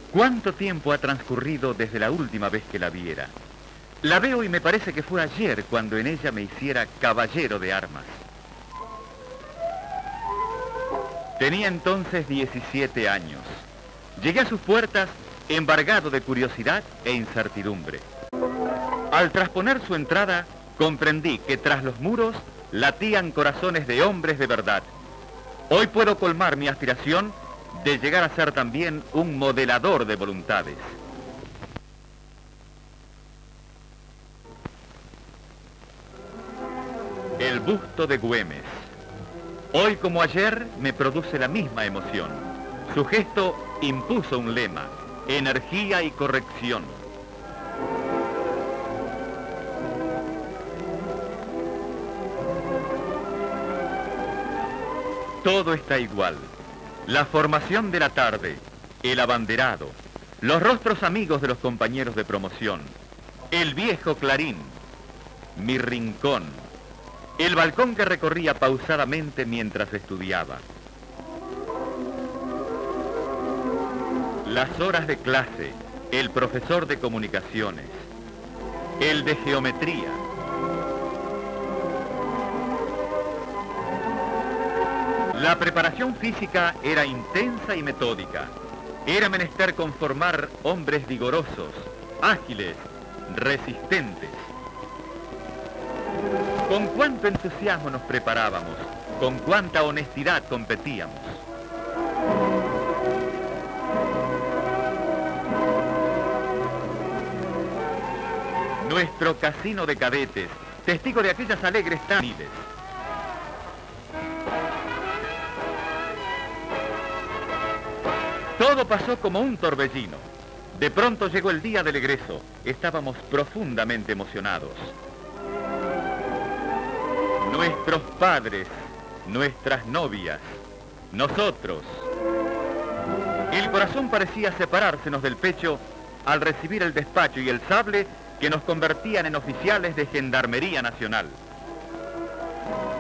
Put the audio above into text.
¿Cuánto tiempo ha transcurrido desde la última vez que la viera? La veo y me parece que fue ayer cuando en ella me hiciera caballero de armas. Tenía entonces 17 años. Llegué a sus puertas embargado de curiosidad e incertidumbre. Al trasponer su entrada, comprendí que tras los muros latían corazones de hombres de verdad. Hoy puedo colmar mi aspiración de llegar a ser también un modelador de voluntades. El busto de Güemes. Hoy como ayer me produce la misma emoción. Su gesto impuso un lema: energía y corrección. Todo está igual. La formación de la tarde, el abanderado, los rostros amigos de los compañeros de promoción, el viejo Clarín, mi rincón, el balcón que recorría pausadamente mientras estudiaba. Las horas de clase, el profesor de comunicaciones, el de geometría. La preparación física era intensa y metódica. Era menester conformar hombres vigorosos, ágiles, resistentes. Con cuánto entusiasmo nos preparábamos, con cuánta honestidad competíamos. Nuestro casino de cadetes, testigo de aquellas alegres tardes. Todo pasó como un torbellino. De pronto llegó el día del egreso. Estábamos profundamente emocionados. Nuestros padres, nuestras novias, nosotros. El corazón parecía separársenos del pecho al recibir el despacho y el sable que nos convertían en oficiales de Gendarmería Nacional.